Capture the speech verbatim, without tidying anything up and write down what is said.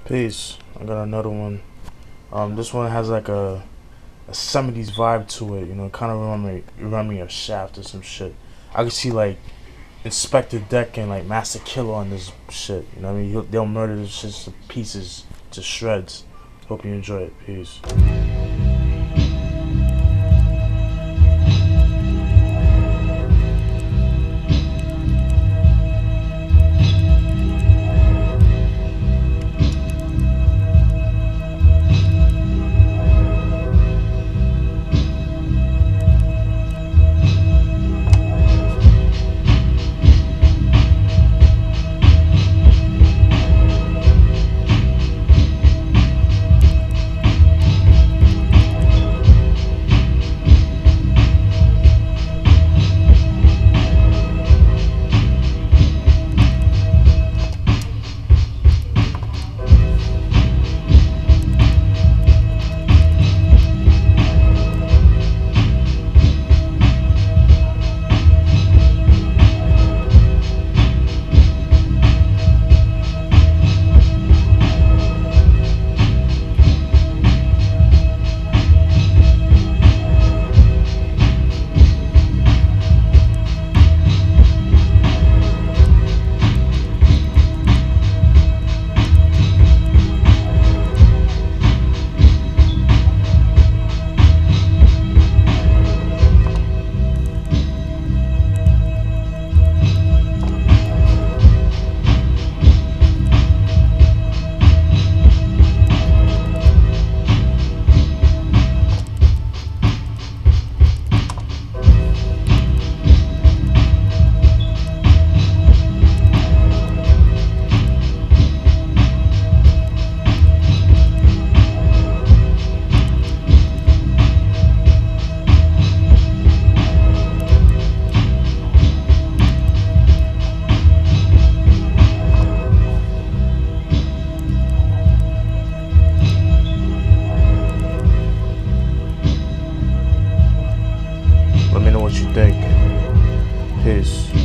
Peace. I got another one. Um, this one has like a a seventies vibe to it. You know, kind of remind me remind me of Shaft or some shit. I could see like Inspector Deck and like Master Killa on this shit. You know what I mean? He'll, they'll murder this shit to pieces, to shreds. Hope you enjoy it. Peace. Let me know what you think. Peace.